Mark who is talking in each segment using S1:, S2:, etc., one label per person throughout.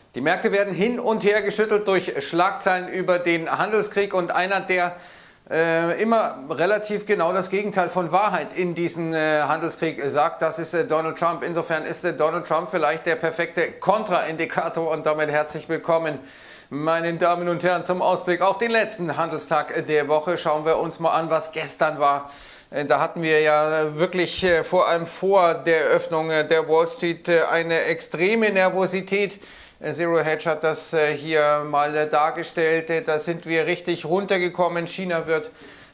S1: Die Märkte werden hin und her geschüttelt durch Schlagzeilen über den Handelskrieg und einer, der immer relativ genau das Gegenteil von Wahrheit in diesem Handelskrieg sagt, das ist Donald Trump. Insofern ist Donald Trump vielleicht der perfekte Kontraindikator und damit herzlich willkommen, meine Damen und Herren, zum Ausblick auf den letzten Handelstag der Woche. Schauen wir uns mal an, was gestern war. Da hatten wir ja wirklich vor allem vor der Eröffnung der Wall Street eine extreme Nervosität. Zero Hedge hat das hier mal dargestellt. Da sind wir richtig runtergekommen. China wird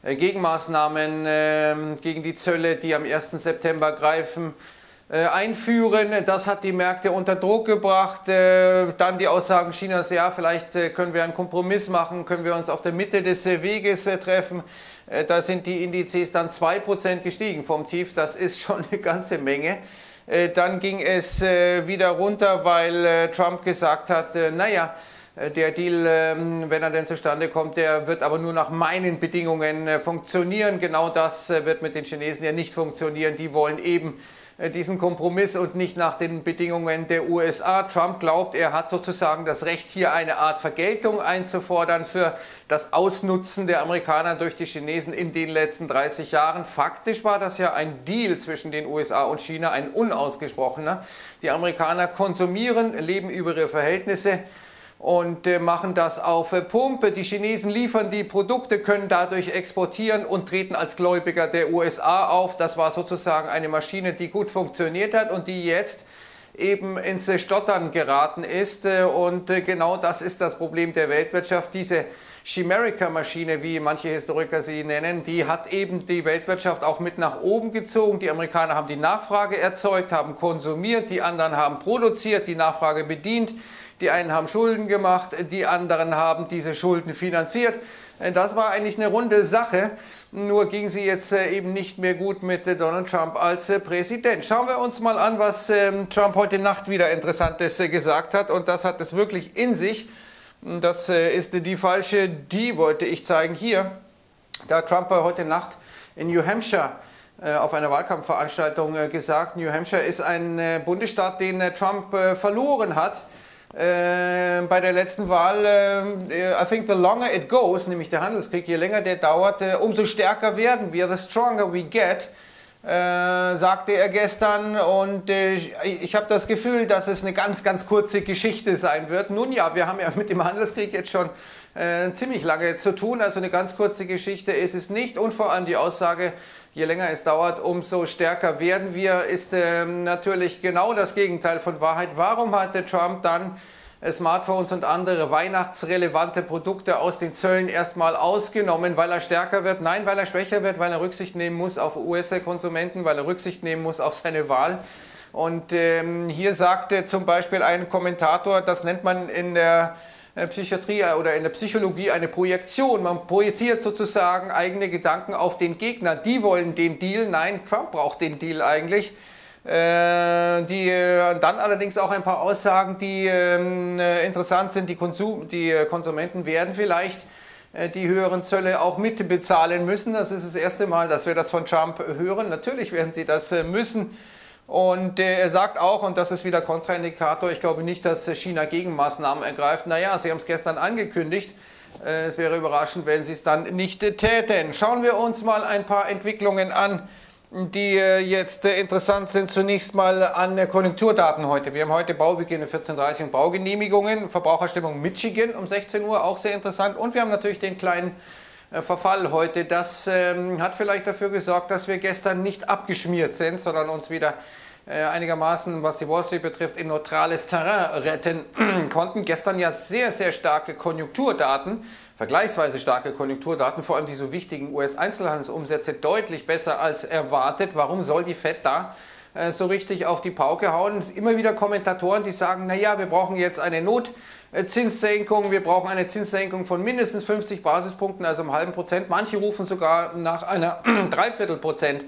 S1: Gegenmaßnahmen gegen die Zölle, die am 1. September greifen, einführen. Das hat die Märkte unter Druck gebracht. Dann die Aussagen Chinas, ja, vielleicht können wir einen Kompromiss machen, können wir uns auf der Mitte des Weges treffen. Da sind die Indizes dann 2% gestiegen vom Tief. Das ist schon eine ganze Menge. Dann ging es wieder runter, weil Trump gesagt hat, naja, der Deal, wenn er denn zustande kommt, der wird aber nur nach meinen Bedingungen funktionieren. Genau das wird mit den Chinesen ja nicht funktionieren. Die wollen eben diesen Kompromiss und nicht nach den Bedingungen der USA. Trump glaubt, er hat sozusagen das Recht, hier eine Art Vergeltung einzufordern für das Ausnutzen der Amerikaner durch die Chinesen in den letzten 30 Jahren. Faktisch war das ja ein Deal zwischen den USA und China, ein unausgesprochener. Die Amerikaner konsumieren, leben über ihre Verhältnisse und machen das auf Pumpe. Die Chinesen liefern die Produkte, können dadurch exportieren und treten als Gläubiger der USA auf. Das war sozusagen eine Maschine, die gut funktioniert hat und die jetzt eben ins Stottern geraten ist. Und genau das ist das Problem der Weltwirtschaft. Diese Chimerica-Maschine, wie manche Historiker sie nennen, die hat eben die Weltwirtschaft auch mit nach oben gezogen. Die Amerikaner haben die Nachfrage erzeugt, haben konsumiert, die anderen haben produziert, die Nachfrage bedient. Die einen haben Schulden gemacht, die anderen haben diese Schulden finanziert. Das war eigentlich eine runde Sache, nur ging sie jetzt eben nicht mehr gut mit Donald Trump als Präsident. Schauen wir uns mal an, was Trump heute Nacht wieder Interessantes gesagt hat, und das hat es wirklich in sich. Das ist die falsche, die wollte ich zeigen hier. Da hat Trump heute Nacht in New Hampshire auf einer Wahlkampfveranstaltung gesagt, New Hampshire ist ein Bundesstaat, den Trump verloren hat. Bei der letzten Wahl, I think the longer it goes, nämlich der Handelskrieg, je länger der dauert, umso stärker werden wir, the stronger we get, sagte er gestern, und ich habe das Gefühl, dass es eine ganz, ganz kurze Geschichte sein wird. Nun ja, wir haben ja mit dem Handelskrieg jetzt schon ziemlich lange zu tun, also eine ganz kurze Geschichte ist es nicht, und vor allem die Aussage, je länger es dauert, umso stärker werden wir, ist natürlich genau das Gegenteil von Wahrheit. Warum hatte Trump dann Smartphones und andere weihnachtsrelevante Produkte aus den Zöllen erstmal ausgenommen? Weil er stärker wird? Nein, weil er schwächer wird, weil er Rücksicht nehmen muss auf US-Konsumenten, weil er Rücksicht nehmen muss auf seine Wahl. Und hier sagte zum Beispiel ein Kommentator, das nennt man in der Psychiatrie oder in der Psychologie eine Projektion. Man projiziert sozusagen eigene Gedanken auf den Gegner. Die wollen den Deal. Nein, Trump braucht den Deal eigentlich. Dann allerdings auch ein paar Aussagen, die interessant sind. Die Konsumenten werden vielleicht die höheren Zölle auch mitbezahlen müssen. Das ist das erste Mal, dass wir das von Trump hören. Natürlich werden sie das müssen. Und er sagt auch, und das ist wieder Kontraindikator, ich glaube nicht, dass China Gegenmaßnahmen ergreift. Naja, sie haben es gestern angekündigt. Es wäre überraschend, wenn sie es dann nicht täten. Schauen wir uns mal ein paar Entwicklungen an, die jetzt interessant sind. Zunächst mal an Konjunkturdaten heute. Wir haben heute Baubeginn um 14:30 Uhr und Baugenehmigungen. Verbraucherstimmung Michigan um 16 Uhr, auch sehr interessant. Und wir haben natürlich den kleinen Verfall heute. Das hat vielleicht dafür gesorgt, dass wir gestern nicht abgeschmiert sind, sondern uns wieder einigermaßen, was die Wall Street betrifft, in neutrales Terrain retten konnten. Gestern ja sehr, sehr starke Konjunkturdaten, vergleichsweise starke Konjunkturdaten, vor allem die so wichtigen US-Einzelhandelsumsätze deutlich besser als erwartet. Warum soll die Fed da so richtig auf die Pauke hauen? Es sind immer wieder Kommentatoren, die sagen, naja, wir brauchen jetzt eine Notzinssenkung, wir brauchen eine Zinssenkung von mindestens 50 Basispunkten, also einem halben Prozent. Manche rufen sogar nach einer Dreiviertelprozent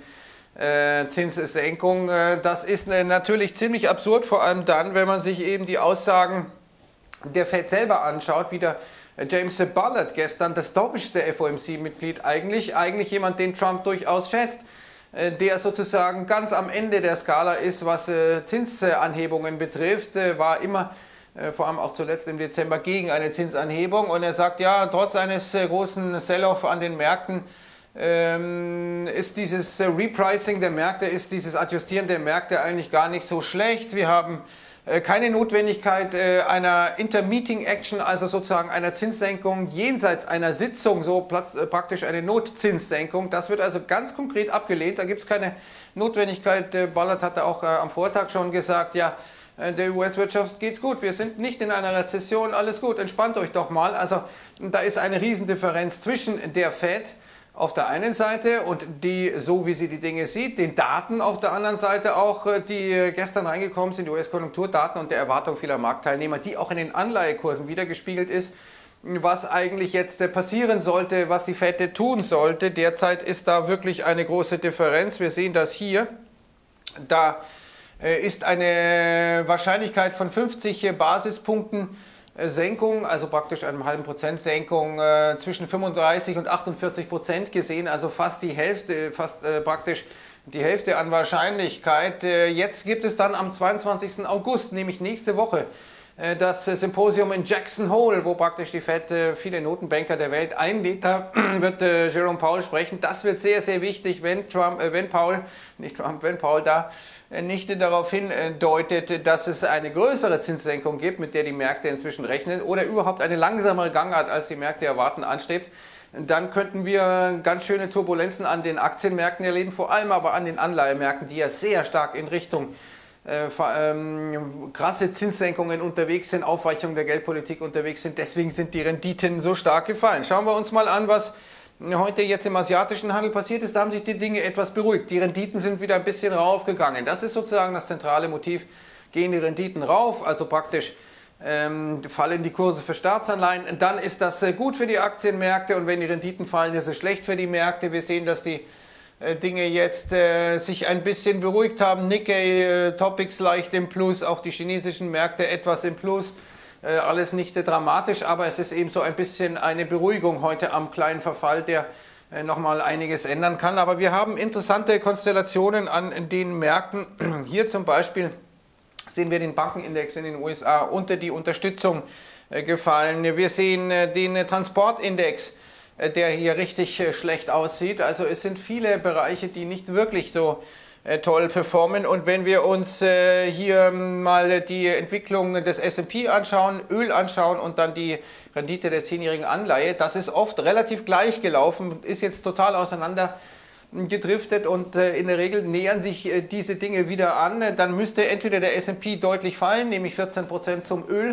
S1: Zinssenkung. Das ist natürlich ziemlich absurd, vor allem dann, wenn man sich eben die Aussagen der Fed selber anschaut, wie der James Bullard gestern, das dovischste FOMC-Mitglied eigentlich jemand, den Trump durchaus schätzt, der sozusagen ganz am Ende der Skala ist, was Zinsanhebungen betrifft, war immer vor allem auch zuletzt im Dezember gegen eine Zinsanhebung. Und er sagt, ja, trotz eines großen Sell-off an den Märkten ist dieses Repricing der Märkte, ist dieses Adjustieren der Märkte eigentlich gar nicht so schlecht. Wir haben keine Notwendigkeit einer Intermeeting-Action, also sozusagen einer Zinssenkung jenseits einer Sitzung, so praktisch eine Notzinssenkung. Das wird also ganz konkret abgelehnt. Da gibt es keine Notwendigkeit. Ballard hatte auch am Vortag schon gesagt, ja, der US-Wirtschaft geht's gut, wir sind nicht in einer Rezession, alles gut, entspannt euch doch mal. Also da ist eine Riesendifferenz zwischen der Fed auf der einen Seite und die, so wie sie die Dinge sieht, den Daten auf der anderen Seite auch, die gestern reingekommen sind, die US-Konjunkturdaten und der Erwartung vieler Marktteilnehmer, die auch in den Anleihekursen wiedergespiegelt ist, was eigentlich jetzt passieren sollte, was die Fed tun sollte. Derzeit ist da wirklich eine große Differenz. Wir sehen das hier, da ist eine Wahrscheinlichkeit von 50 Basispunkten Senkung, also praktisch einem halben Prozent Senkung zwischen 35 und 48% gesehen, also fast die Hälfte, praktisch die Hälfte an Wahrscheinlichkeit. Jetzt gibt es dann am 22. August, nämlich nächste Woche, das Symposium in Jackson Hole, wo praktisch die Fed viele Notenbanker der Welt einlädt. Da wird Jerome Powell sprechen. Das wird sehr, sehr wichtig, wenn Powell da nicht darauf hindeutet, dass es eine größere Zinssenkung gibt, mit der die Märkte inzwischen rechnen, oder überhaupt eine langsamere Gangart, als die Märkte erwarten, anstrebt, dann könnten wir ganz schöne Turbulenzen an den Aktienmärkten erleben, vor allem aber an den Anleihemärkten, die ja sehr stark in Richtung krasse Zinssenkungen unterwegs sind, Aufweichung der Geldpolitik unterwegs sind. Deswegen sind die Renditen so stark gefallen. Schauen wir uns mal an, was heute jetzt im asiatischen Handel passiert ist. Da haben sich die Dinge etwas beruhigt. Die Renditen sind wieder ein bisschen raufgegangen. Das ist sozusagen das zentrale Motiv. Gehen die Renditen rauf, also praktisch fallen die Kurse für Staatsanleihen, dann ist das gut für die Aktienmärkte, und wenn die Renditen fallen, ist es schlecht für die Märkte. Wir sehen, dass die Dinge jetzt sich ein bisschen beruhigt haben. Nikkei, Topics leicht im Plus, auch die chinesischen Märkte etwas im Plus. Alles nicht dramatisch, aber es ist eben so ein bisschen eine Beruhigung heute am kleinen Verfall, der nochmal einiges ändern kann. Aber wir haben interessante Konstellationen an den Märkten. Hier zum Beispiel sehen wir den Bankenindex in den USA unter die Unterstützung gefallen. Wir sehen den Transportindex, der hier richtig schlecht aussieht. Also es sind viele Bereiche, die nicht wirklich so toll performen. Und wenn wir uns hier mal die Entwicklung des S&P anschauen, Öl anschauen und dann die Rendite der 10-jährigen Anleihe, das ist oft relativ gleich gelaufen, ist jetzt total auseinander gedriftet, und in der Regel nähern sich diese Dinge wieder an. Dann müsste entweder der S&P deutlich fallen, nämlich 14% zum Öl,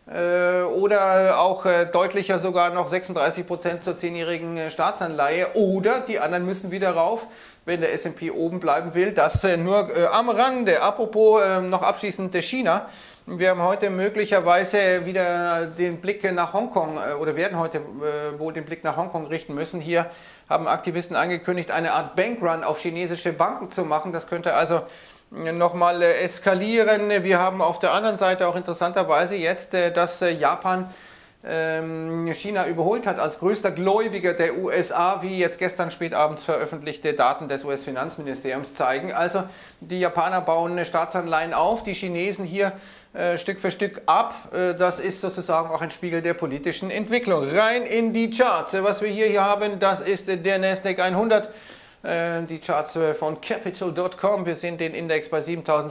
S1: oder auch deutlicher sogar noch 36% zur 10-jährigen Staatsanleihe, oder die anderen müssen wieder rauf, wenn der S&P oben bleiben will. Das nur am Rande. Apropos noch abschließend China. Wir haben heute möglicherweise wieder den Blick nach Hongkong oder werden heute wohl den Blick nach Hongkong richten müssen. Hier haben Aktivisten angekündigt, eine Art Bankrun auf chinesische Banken zu machen. Das könnte also nochmal eskalieren. Wir haben auf der anderen Seite auch interessanterweise jetzt, dass Japan China überholt hat als größter Gläubiger der USA, wie jetzt gestern spätabends veröffentlichte Daten des US-Finanzministeriums zeigen. Also die Japaner bauen Staatsanleihen auf, die Chinesen hier Stück für Stück ab. Das ist sozusagen auch ein Spiegel der politischen Entwicklung. Rein in die Charts. Was wir hier haben, das ist der Nasdaq 100. Die Charts von Capital.com. Wir sehen den Index bei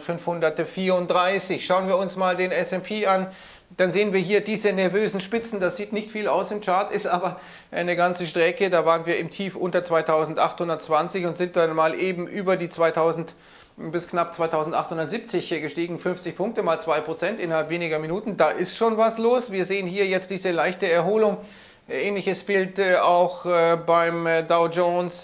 S1: 7.534. Schauen wir uns mal den S&P an. Dann sehen wir hier diese nervösen Spitzen. Das sieht nicht viel aus im Chart, ist aber eine ganze Strecke. Da waren wir im Tief unter 2.820 und sind dann mal eben über die 2.000 bis knapp 2.870 gestiegen. 50 Punkte mal 2% innerhalb weniger Minuten. Da ist schon was los. Wir sehen hier jetzt diese leichte Erholung. Ähnliches Bild auch beim Dow Jones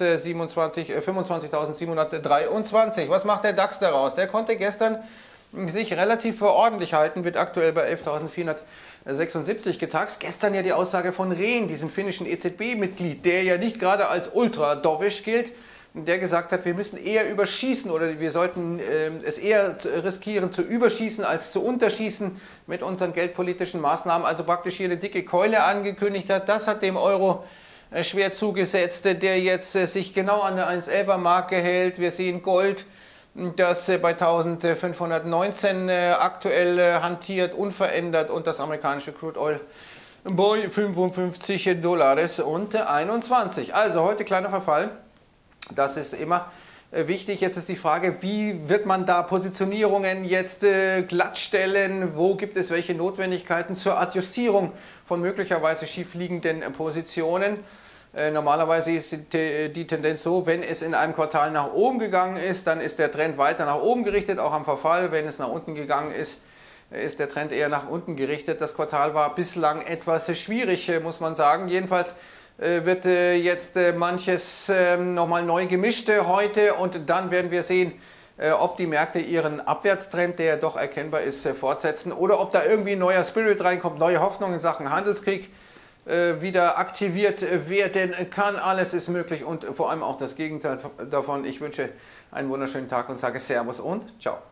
S1: 25.723. Was macht der DAX daraus? Der konnte gestern sich relativ ordentlich halten, wird aktuell bei 11.476 getaxt. Gestern ja die Aussage von Rehn, diesem finnischen EZB-Mitglied, der ja nicht gerade als ultra dovish gilt, der gesagt hat, wir müssen eher überschießen oder wir sollten es eher riskieren zu überschießen als zu unterschießen mit unseren geldpolitischen Maßnahmen. Also praktisch hier eine dicke Keule angekündigt hat. Das hat dem Euro schwer zugesetzt, der jetzt sich genau an der 1,11er Marke hält. Wir sehen Gold das bei 1519 aktuell hantiert, unverändert, und das amerikanische Crude Oil bei 55 Dollars und 21. Also heute kleiner Verfall, das ist immer wichtig. Jetzt ist die Frage, wie wird man da Positionierungen jetzt glattstellen? Wo gibt es welche Notwendigkeiten zur Adjustierung von möglicherweise schiefliegenden Positionen? Normalerweise ist die Tendenz so, wenn es in einem Quartal nach oben gegangen ist, dann ist der Trend weiter nach oben gerichtet, auch am Verfall. Wenn es nach unten gegangen ist, ist der Trend eher nach unten gerichtet. Das Quartal war bislang etwas schwierig, muss man sagen. Jedenfalls wird jetzt manches nochmal neu gemischt heute, und dann werden wir sehen, ob die Märkte ihren Abwärtstrend, der doch erkennbar ist, fortsetzen, oder ob da irgendwie ein neuer Spirit reinkommt, neue Hoffnung in Sachen Handelskrieg wieder aktiviert werden kann. Alles ist möglich und vor allem auch das Gegenteil davon. Ich wünsche einen wunderschönen Tag und sage Servus und ciao.